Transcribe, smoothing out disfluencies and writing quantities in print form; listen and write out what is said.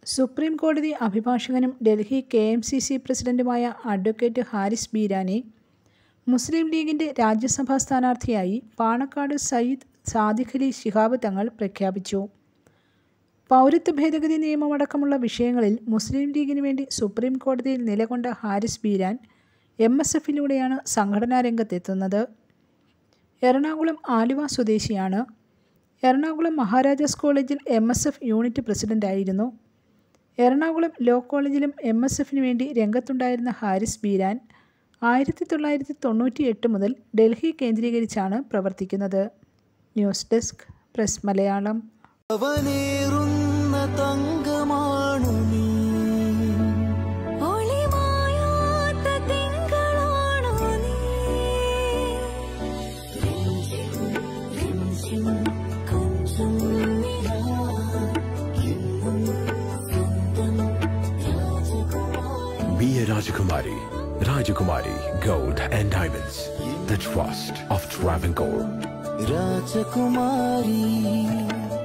Supreme കോടതി അഭിഭാഷകനും Delhi KMCC പ്രസിഡന്റുമായ അഡ്വക്കേറ്റ് ഹാരിസ് ബീരാനെ മുസ്ലിം ലീഗിൻ്റെ രാജ്യസഭാ സ്ഥാനാർത്ഥിയായി പാണക്കാട് സയ്യിദ് സാദിഖ് അലി ശിഹാബ് തങ്ങൾ പ്രഖ്യാപിച്ചു. പൗരത്വ ഭേദഗതി നിയമമടക്കമുള്ള വിഷയങ്ങളിൽ മുസ്ലിം ലീഗിന് വേണ്ടി സുപ്രീം കോടതിയിൽ നിലകൊണ്ട ഹാരിസ് ബീരാൻ MSFലൂടെയാണ് സംഘടനാ രംഗത്തെത്തുന്നത്. എറണാകുളം ആലുവ സ്വദേശിയാണ്. എറണാകുളം മഹാരാജാസ് കോളേജിൽ MSF യൂണിറ്റ് പ്രസിഡന്റായിരുന്നു. എറണാകുളം ലോ കോളേജിലും MSFന് വേണ്ടി രംഗത്തുണ്ടായിരുന്ന ഹാരിസ് ബീരാൻ 1998 മുതൽ ഡൽഹി കേന്ദ്രീകരിച്ചാണ് പ്രവർത്തിക്കുന്നത്. News desk press Malayalam. Be a Rajakumari. Rajakumari Gold and Diamonds. The trust of Travancore. Rajakumari.